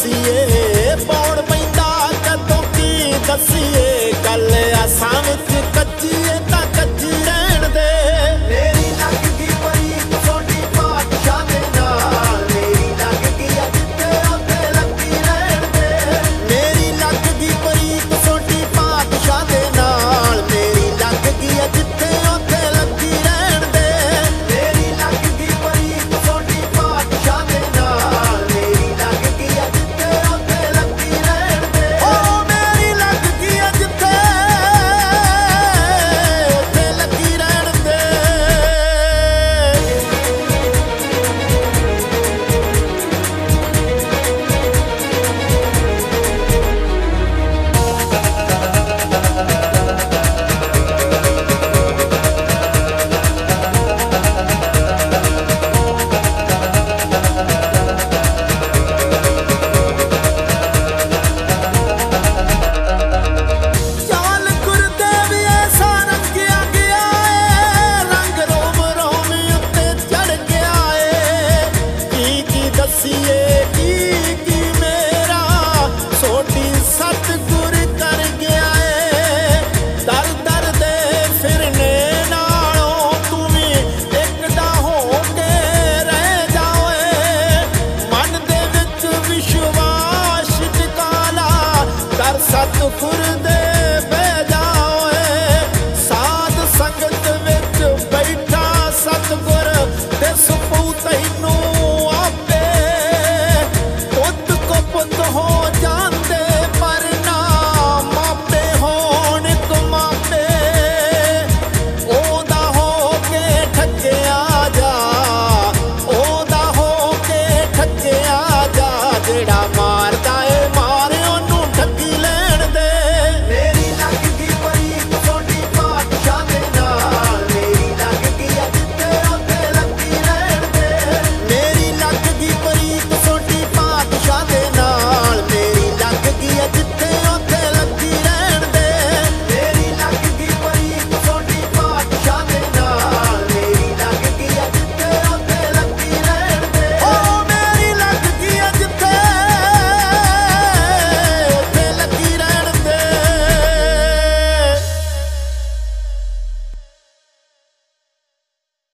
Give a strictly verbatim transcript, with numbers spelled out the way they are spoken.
दसीए पौड़ पैंदा कदों की दसीए गल आसां विच कच्ची है तां कच्ची रहण दे। मेरी लग गई परीक सोडी बादशाह दे नाल मेरी लग गई जिथे उत्थे लगी रहण दे। मेरी लग गई परीक सोडी बादशाह दे नाल मेरी लग गई जिथे उत्थे लगी रहण दे। मेरी लग गई परीक सोडी बादशाह दे नाल मेरी लग गई जिथे उत्थे लगी रहण दे। ओ मेरी लग गई जिथे उत्थे लगी रहण दे। चाल गुरदेव ऐसा रंगिया गया है रंग रोम रोम उत्ते चढ़ गया है। की की दसीए की की मेरा सोटी सतगुर कर गया है। दर दर दे फिरने नालों तू भी एकदा हो के रह जाओए। मन दे विच विश्वास टिका ला कर सतगुर